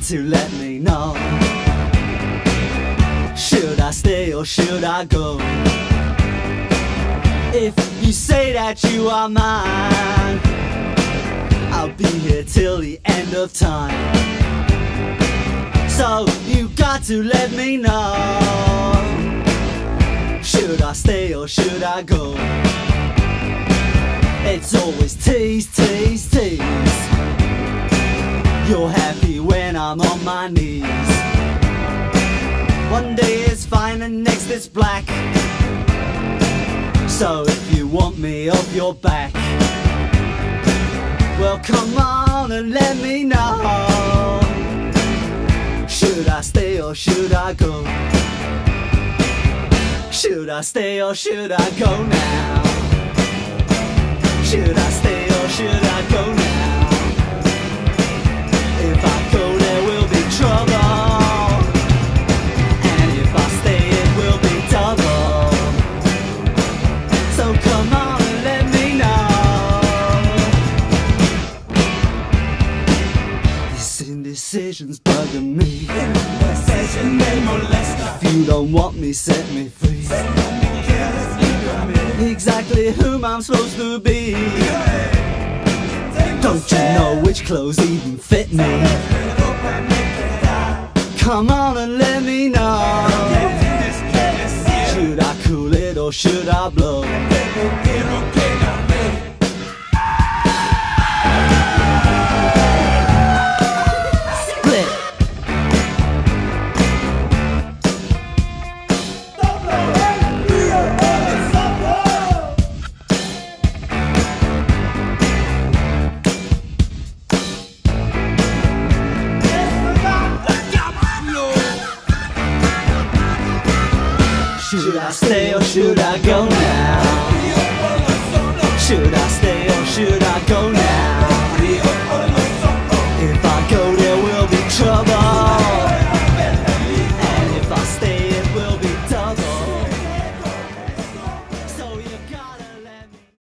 to let me know. Should I stay or should I go? If you say that you are mine, I'll be here till the end of time. So you got to let me know. Should I stay or should I go? It's always tease, tease, tease. You're happy when I'm on my knees. One day it's fine and next it's black. So if you want me off your back, well come on and let me know. Should I stay or should I go? Should I stay or should I go now? Should I stay or should I go now? If I go there will be trouble, and if I stay it will be double. So come on and let me know. This indecision's bugging me. If you don't want me, set me free. Exactly whom I'm supposed to be. Don't you know which clothes even fit me? Come on and let me know. Should I cool it or should I blow? Should I stay or should I go now? Should I stay or should I go now?